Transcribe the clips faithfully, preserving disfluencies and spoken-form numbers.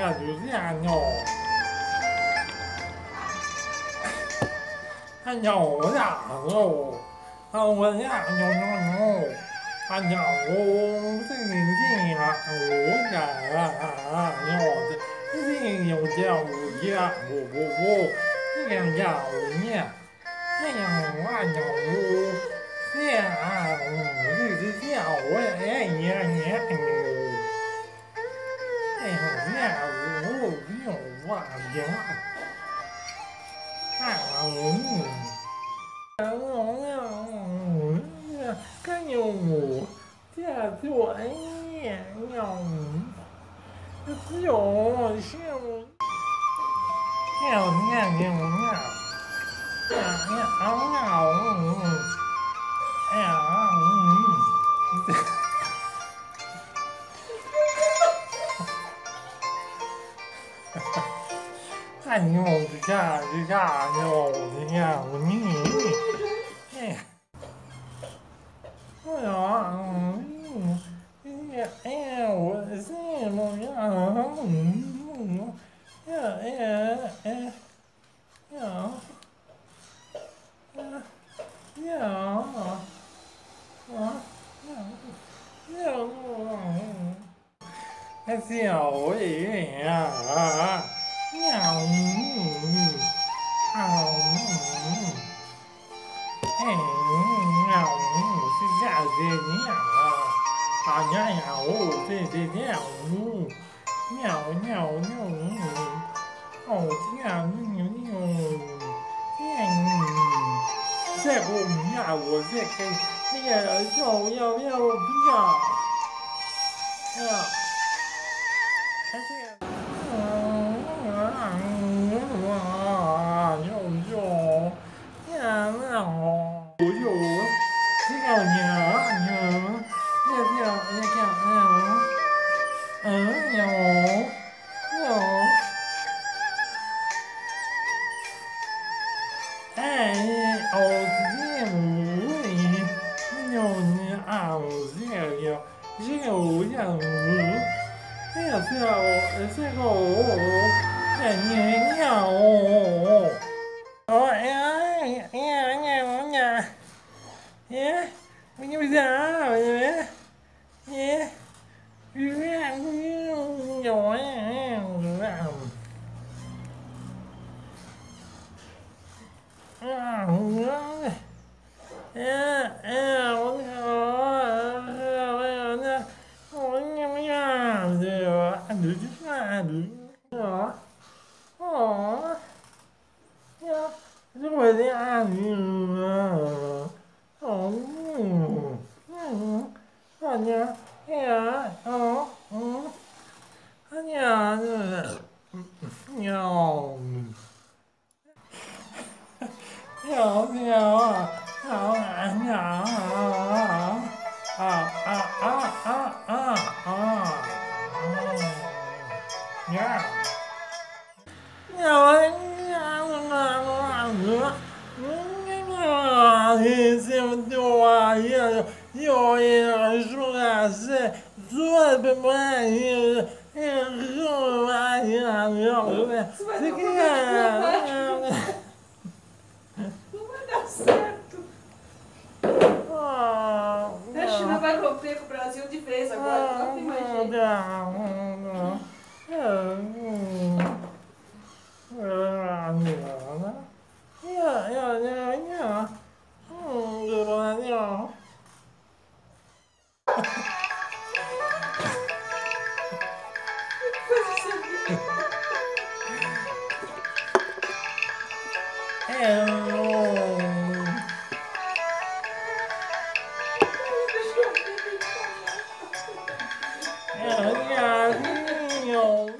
呀，就是呀鸟，啊鸟呀鸟，啊我呀鸟鸟鸟，啊鸟我这年纪呀，我呀鸟的，这有叫我呀我我我，这样呀我呀，这样我鸟我，这样我这是叫我哎呀呀牛。哎呀，我我我呀，哎我，哎我呀，干有我，这做哎呀呀，只有像，哎呀呀呀呀，哎呀呀呀，哎呀嗯。哎呦，这下这下哟，这下我你，哎，哎呀，嗯，哎呀，哎呀，我是我呀，嗯，呀哎呀哎呀呀啊呀呀，哎呀，我也呀啊，呀嗯啊嗯。哎，呀，我是下雪呀啊！啊呀呀，哦，对对对，哦，喵喵喵，哦天，喵喵，天，这个呀，我这个那个要要要不要呀？还是嗯嗯啊，要要呀那哦，我就。这个鸟鸟，这叫这叫嗯嗯鸟鸟，哎哦这母里鸟鸟啊这个鸟这个我讲母，这个这个这个我这鸟鸟哦哦哎呀哎呀哎呀哎，我你不知道哎哎。有啊，啊，哎哎，我操！我呀那，我你们呀，这个，你这啥的？啊，哦，呀，这我的啊，你啊，哦，嗯，嗯，啊呀，哎呀，哦，嗯，啊呀，这，呀。有有啊，好啊有啊啊啊啊啊啊啊，呀，有啊有啊有啊，嗯啊，你怎么多啊？有有有说啊是做的不有有啊有有的，这个啊。 Não vai dar certo. Ah, A China não. vai romper com o Brasil de vez agora, Ah, não tem mais não, jeito. não, não. É, hum, é, não, né? Yeah, yeah, yeah, yeah. Hum, yeah, yeah. Faz isso aqui. É, não. Deixa eu ver, tem que falar. É, yeah, não.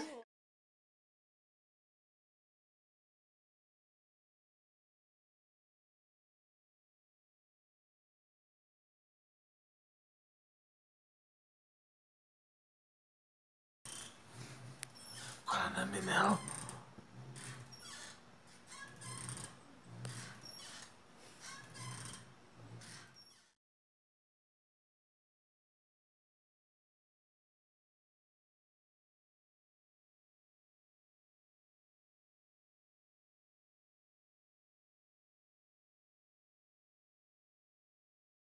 Qual é o nome meu?